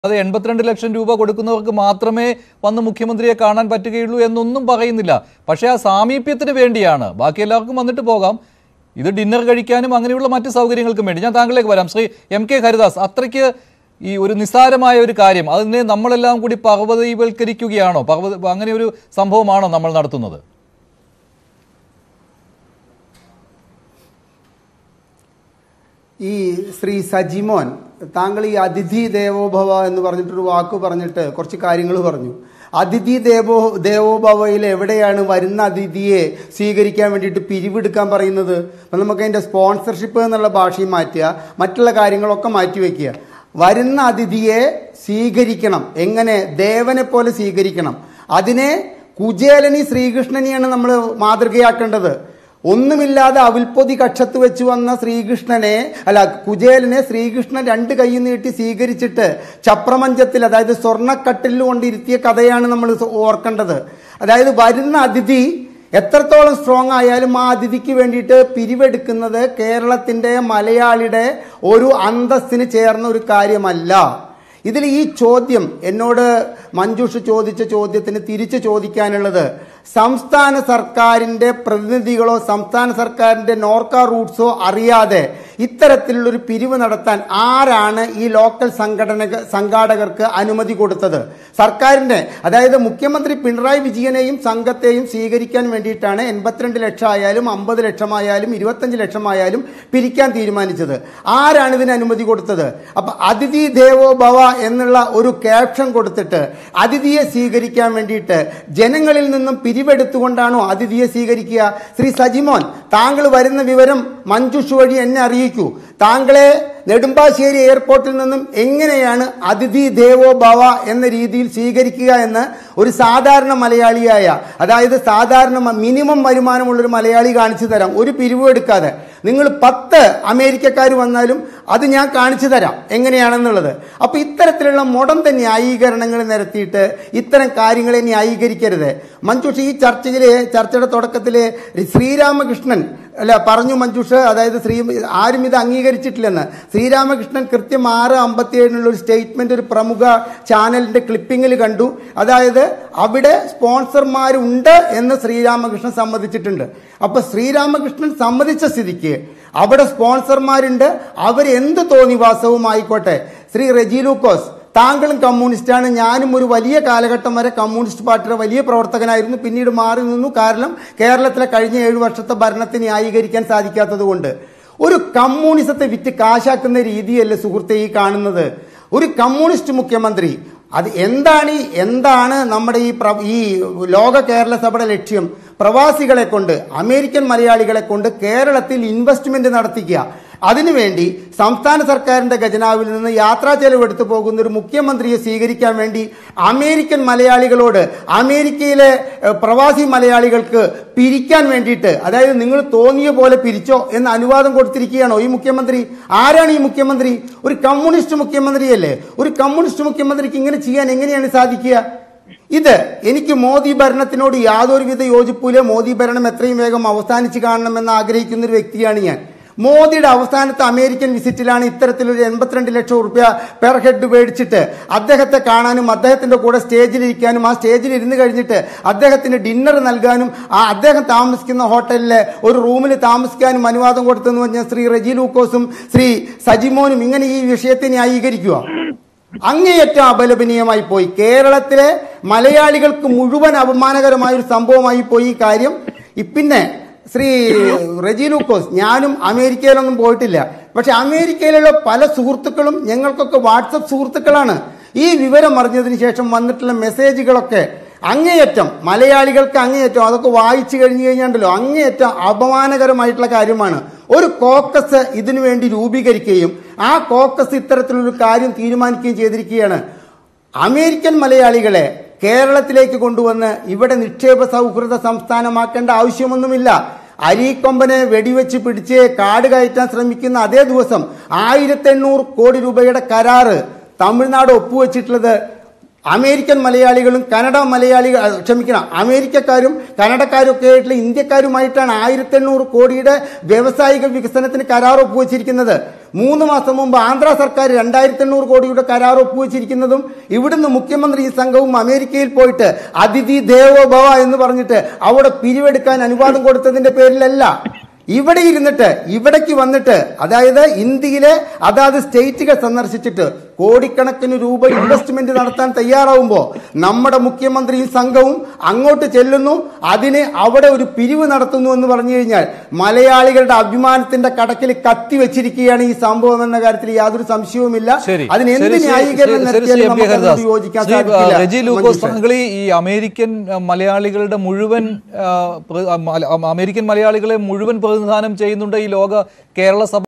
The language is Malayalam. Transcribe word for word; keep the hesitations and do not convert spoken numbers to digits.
അത് എൺപത്തിരണ്ട് ലക്ഷം രൂപ കൊടുക്കുന്നവർക്ക് മാത്രമേ വന്ന് മുഖ്യമന്ത്രിയെ കാണാൻ പറ്റുകയുള്ളൂ എന്നൊന്നും പറയുന്നില്ല. പക്ഷേ ആ സാമീപ്യത്തിന് വേണ്ടിയാണ്. ബാക്കി എല്ലാവർക്കും വന്നിട്ട് പോകാം. ഇത് ഡിന്നർ കഴിക്കാനും അങ്ങനെയുള്ള മറ്റ് സൗകര്യങ്ങൾക്കും വേണ്ടി. ഞാൻ താങ്കളിലേക്ക് വരാം. ശ്രീ എം കെ ഹരിദാസ്, അത്രയ്ക്ക് ഈ ഒരു നിസ്സാരമായ ഒരു കാര്യം അതിനെ നമ്മളെല്ലാം കൂടി പർവ്വതീവൽക്കരിക്കുകയാണോ? പർവ്വത അങ്ങനെ ഒരു സംഭവമാണോ നമ്മൾ നടത്തുന്നത്? ഈ ശ്രീ സജിമോൻ, താങ്കൾ ഈ അതിഥി ദേവോഭവ എന്ന് പറഞ്ഞിട്ടൊരു വാക്ക് പറഞ്ഞിട്ട് കുറച്ച് കാര്യങ്ങൾ പറഞ്ഞു. അതിഥി ദേവോ ദേവോഭവയിൽ എവിടെയാണ് വരുന്ന അതിഥിയെ സ്വീകരിക്കാൻ വേണ്ടിയിട്ട് പിരിവെടുക്കാൻ പറയുന്നത്? അപ്പം നമുക്ക് അതിൻ്റെ സ്പോൺസർഷിപ്പ് എന്നുള്ള ഭാഷയും മാറ്റുക, മറ്റുള്ള കാര്യങ്ങളൊക്കെ മാറ്റിവെക്കുക. വരുന്ന അതിഥിയെ സ്വീകരിക്കണം. എങ്ങനെ? ദേവനെ പോലെ സ്വീകരിക്കണം. അതിനെ കുചേലനി ശ്രീകൃഷ്ണനെയാണ് നമ്മൾ മാതൃകയാക്കേണ്ടത്. ഒന്നുമില്ലാതെ അവിൽപ്പൊതി കക്ഷത്ത് വെച്ച് വന്ന ശ്രീകൃഷ്ണനെ അല്ല കുചേലനെ ശ്രീകൃഷ്ണൻ രണ്ട് കൈ നീട്ടി സ്വീകരിച്ചിട്ട് ചപ്രമഞ്ചത്തിൽ, അതായത് സ്വർണ്ണക്കട്ടിൽ കൊണ്ടിരുത്തിയ കഥയാണ് നമ്മൾ ഓർക്കേണ്ടത്. അതായത് വരുന്ന അതിഥി എത്രത്തോളം സ്ട്രോങ് ആയാലും ആ അതിഥിക്ക് വേണ്ടിയിട്ട് പിരിവെടുക്കുന്നത് കേരളത്തിൻ്റെ മലയാളിയുടെ ഒരു അന്തസ്സിന് ചേർന്ന ഒരു കാര്യമല്ല. ഇതിൽ ഈ ചോദ്യം എന്നോട് മഞ്ജുഷ് ചോദിച്ച ചോദ്യത്തിന് തിരിച്ചു ചോദിക്കാനുള്ളത്, സംസ്ഥാന സർക്കാരിൻ്റെ പ്രതിനിധികളോ സംസ്ഥാന സർക്കാരിൻ്റെ നോർക്ക റൂട്ട്സോ അറിയാതെ ഇത്തരത്തിലുള്ളൊരു പിരിവ് നടത്താൻ ആരാണ് ഈ ലോക്കൽ സംഘടന സംഘാടകർക്ക് അനുമതി കൊടുത്തത്? സർക്കാരിൻ്റെ, അതായത് മുഖ്യമന്ത്രി പിണറായി വിജയനെയും സംഘത്തെയും സ്വീകരിക്കാൻ വേണ്ടിയിട്ടാണ് എൺപത്തിരണ്ട് ലക്ഷം ആയാലും അമ്പത് ലക്ഷമായാലും ഇരുപത്തഞ്ച് ലക്ഷമായാലും പിരിക്കാൻ തീരുമാനിച്ചത്. ആരാണ് ഇതിന് അനുമതി കൊടുത്തത്? അപ്പം അതിഥി ദേവോ ഭവ എന്നുള്ള ഒരു ക്യാപ്ഷൻ കൊടുത്തിട്ട് അതിഥിയെ സ്വീകരിക്കാൻ വേണ്ടിയിട്ട് ജനങ്ങളിൽ നിന്നും പിരിവെടുത്തുകൊണ്ടാണോ അതിഥിയെ സ്വീകരിക്കുക? ശ്രീ സജിമോൻ, താങ്കൾ വരുന്ന വിവരം മഞ്ജുഷ് വഴി എന്നെ അറിയിക്കൂ. താങ്കളെ നെടുമ്പാശ്ശേരി എയർപോർട്ടിൽ നിന്നും എങ്ങനെയാണ് അതിഥി ദേവോ ഭവ എന്ന രീതിയിൽ സ്വീകരിക്കുക എന്ന് ഒരു സാധാരണ മലയാളിയായ, അതായത് സാധാരണ മിനിമം വരുമാനമുള്ളൊരു മലയാളി കാണിച്ചു തരാം. ഒരു പിരിവും എടുക്കാതെ. നിങ്ങൾ പത്ത് അമേരിക്കക്കാർ വന്നാലും അത് ഞാൻ കാണിച്ചു തരാം എങ്ങനെയാണെന്നുള്ളത്. അപ്പോൾ ഇത്തരത്തിലുള്ള മുടന്ത ന്യായീകരണങ്ങൾ നിരത്തിയിട്ട് ഇത്തരം കാര്യങ്ങളെ ന്യായീകരിക്കരുത്. മഞ്ജുഷ്, ഈ ചർച്ചയിൽ ചർച്ചയുടെ തുടക്കത്തിൽ ശ്രീരാമകൃഷ്ണൻ അല്ല പറഞ്ഞു മഞ്ജുഷ്, അതായത് ശ്രീ ആരും ഇത് അംഗീകരിച്ചിട്ടില്ലെന്ന്. ശ്രീരാമകൃഷ്ണൻ കൃത്യം ആറ് അമ്പത്തി ഏഴിനുള്ള ഒരു സ്റ്റേറ്റ്മെന്റ് ഒരു പ്രമുഖ ചാനലിന്റെ ക്ലിപ്പിങ്ങിൽ കണ്ടു. അതായത് അവിടെ സ്പോൺസർമാരുണ്ട് എന്ന് ശ്രീരാമകൃഷ്ണൻ സമ്മതിച്ചിട്ടുണ്ട്. അപ്പൊ ശ്രീരാമകൃഷ്ണൻ സമ്മതിച്ച സ്ഥിതിക്ക് അവിടെ സ്പോൺസർമാരുണ്ട്, അവരെന്ത് തോന്നിവാസവും ആയിക്കോട്ടെ. ശ്രീ റെജി ലൂക്കോസ്, താങ്കളും കമ്മ്യൂണിസ്റ്റാണ്. ഞാനും ഒരു വലിയ കാലഘട്ടം വരെ കമ്മ്യൂണിസ്റ്റ് പാർട്ടിയുടെ വലിയ പ്രവർത്തകനായിരുന്നു. പിന്നീട് മാറി നിന്നു. കാരണം കേരളത്തിലെ കഴിഞ്ഞ ഏഴു വർഷത്തെ ഭരണത്തെ ന്യായീകരിക്കാൻ സാധിക്കാത്തത് കൊണ്ട്. ഒരു കമ്മ്യൂണിസത്തെ വിറ്റ് കാശാക്കുന്ന രീതിയല്ലേ സുഹൃത്തെ ഈ കാണുന്നത്? ഒരു കമ്മ്യൂണിസ്റ്റ് മുഖ്യമന്ത്രി, അത് എന്താണ് എന്താണ് നമ്മുടെ ഈ ഈ ലോക കേരള സഭയുടെ ലക്ഷ്യം? പ്രവാസികളെ കൊണ്ട്, അമേരിക്കൻ മലയാളികളെ കൊണ്ട് കേരളത്തിൽ ഇൻവെസ്റ്റ്മെന്റ് നടത്തിക്കുക. അതിനുവേണ്ടി സംസ്ഥാന സർക്കാരിന്റെ ഖജനാവിൽ നിന്ന് യാത്രാ ചെലവെടുത്തു പോകുന്ന ഒരു മുഖ്യമന്ത്രിയെ സ്വീകരിക്കാൻ വേണ്ടി അമേരിക്കൻ മലയാളികളോട്, അമേരിക്കയിലെ പ്രവാസി മലയാളികൾക്ക് പിരിക്കാൻ വേണ്ടിയിട്ട്, അതായത് നിങ്ങൾ തോന്നിയ പോലെ പിരിച്ചോ എന്ന് അനുവാദം കൊടുത്തിരിക്കുകയാണോ ഈ മുഖ്യമന്ത്രി? ആരാണ് ഈ മുഖ്യമന്ത്രി? ഒരു കമ്മ്യൂണിസ്റ്റ് മുഖ്യമന്ത്രിയല്ലേ? ഒരു കമ്മ്യൂണിസ്റ്റ് മുഖ്യമന്ത്രിക്ക് ഇങ്ങനെ ചെയ്യാൻ എങ്ങനെയാണ് സാധിക്കുക? ഇത് എനിക്ക് മോദി ഭരണത്തിനോട് യാതൊരുവിധ യോജിപ്പില്ല. മോദി ഭരണം എത്രയും വേഗം അവസാനിച്ച് കാണണമെന്ന് ആഗ്രഹിക്കുന്ന ഒരു വ്യക്തിയാണ് ഞാൻ. മോദിയുടെ അവസാനത്തെ അമേരിക്കൻ വിസിറ്റിലാണ് ഇത്തരത്തിലൊരു എൺപത്തിരണ്ട് ലക്ഷം റുപ്യ പെർ ഹെഡ് മേടിച്ചിട്ട് അദ്ദേഹത്തെ കാണാനും അദ്ദേഹത്തിന്റെ കൂടെ സ്റ്റേജിലിരിക്കാനും ആ സ്റ്റേജിൽ ഇരുന്ന് കഴിഞ്ഞിട്ട് അദ്ദേഹത്തിന് ഡിന്നർ നൽകാനും ആ അദ്ദേഹം താമസിക്കുന്ന ഹോട്ടലിലെ ഒരു റൂമിൽ താമസിക്കാനും അനുവാദം കൊടുത്തെന്ന് പറഞ്ഞാൽ ശ്രീ റെജി ലൂക്കോസും ശ്രീ സജിമോനും ഇങ്ങനെ ഈ വിഷയത്തെ ന്യായീകരിക്കുക. അങ്ങേയറ്റം അപലപനീയമായി പോയി. കേരളത്തിലെ മലയാളികൾക്ക് മുഴുവൻ അപമാനകരമായ ഒരു സംഭവമായി പോയി ഈ കാര്യം. പിന്നെ ശ്രീ റെജി ലൂക്കോസ്, ഞാനും അമേരിക്കയിലൊന്നും പോയിട്ടില്ല. പക്ഷെ അമേരിക്കയിലുള്ള പല സുഹൃത്തുക്കളും ഞങ്ങൾക്കൊക്കെ വാട്സപ്പ് സുഹൃത്തുക്കളാണ്. ഈ വിവരം അറിഞ്ഞതിന് ശേഷം വന്നിട്ടുള്ള മെസ്സേജുകളൊക്കെ അങ്ങേയറ്റം മലയാളികൾക്ക് അങ്ങേയറ്റം അതൊക്കെ വായിച്ചു കഴിഞ്ഞു കഴിഞ്ഞാണ്ടല്ലോ അങ്ങേയറ്റം അപമാനകരമായിട്ടുള്ള കാര്യമാണ്. ഒരു കോക്കസ് ഇതിനു വേണ്ടി രൂപീകരിക്കുകയും ആ കോക്കസ് ഇത്തരത്തിലൊരു കാര്യം തീരുമാനിക്കുകയും ചെയ്തിരിക്കുകയാണ്. അമേരിക്കൻ മലയാളികളെ കേരളത്തിലേക്ക് കൊണ്ടുവന്ന് ഇവിടെ നിക്ഷേപ സൗഹൃദ സംസ്ഥാനമാക്കേണ്ട ആവശ്യമൊന്നുമില്ല. അരീക്കൊമ്പനെ വെടിവെച്ച് പിടിച്ച് കാട് കയറ്റാൻ ശ്രമിക്കുന്ന അതേ ദിവസം ആയിരത്തി എണ്ണൂറ് കോടി രൂപയുടെ കരാറ് തമിഴ്നാട് ഒപ്പുവെച്ചിട്ടുള്ളത് അമേരിക്കൻ മലയാളികളും കന്നഡ മലയാളികൾ ക്ഷമിക്കണം അമേരിക്കക്കാരും കന്നഡക്കാരും ഒക്കെ ആയിട്ടുള്ള ഇന്ത്യക്കാരുമായിട്ടാണ് ആയിരത്തി എണ്ണൂറ് കോടിയുടെ വ്യാവസായിക വികസനത്തിന് കരാർ ഒപ്പുവെച്ചിരിക്കുന്നത്. മൂന്ന് മാസം മുമ്പ് ആന്ധ്ര സർക്കാർ രണ്ടായിരത്തി എണ്ണൂറ് കോടിയുടെ കരാർ ഒപ്പുവെച്ചിരിക്കുന്നതും ഇവിടുന്ന് മുഖ്യമന്ത്രി സംഘവും അമേരിക്കയിൽ പോയിട്ട് അതിഥി ദേവോ ഭവ എന്ന് പറഞ്ഞിട്ട് അവിടെ പിരിവെടുക്കാൻ അനുവാദം കൊടുത്തതിന്റെ പേരിലല്ല. ഇവിടെ ഇരുന്നിട്ട് ഇവിടേക്ക് വന്നിട്ട് അതായത് ഇന്ത്യയിലെ അതാത് സ്റ്റേറ്റുകൾ സന്ദർശിച്ചിട്ട് കോടിക്കണക്കിന് രൂപ ഇൻവെസ്റ്റ്മെന്റ് നടത്താൻ തയ്യാറാവുമ്പോൾ നമ്മുടെ മുഖ്യമന്ത്രിയും സംഘവും അങ്ങോട്ട് ചെല്ലുന്നു, അതിന് അവിടെ ഒരു പിരിവ് നടത്തുന്നു എന്ന് പറഞ്ഞു കഴിഞ്ഞാൽ മലയാളികളുടെ അഭിമാനത്തിന്റെ കടക്കിൽ കത്തി വെച്ചിരിക്കുകയാണ് ഈ സംഭവം എന്ന കാര്യത്തിൽ യാതൊരു സംശയവുമില്ല. അതിന് എന്ത് ന്യായീകരണം നടത്തിയാലും നമുക്ക് യോജിക്കാൻ സാധിക്കില്ല. ഈ അമേരിക്കൻ മലയാളികളുടെ മുഴുവൻ അമേരിക്കൻ മലയാളികളെ മുഴുവൻ പ്രതിനിധാനം ചെയ്യുന്നുണ്ട് ഈ ലോക കേരള സഭ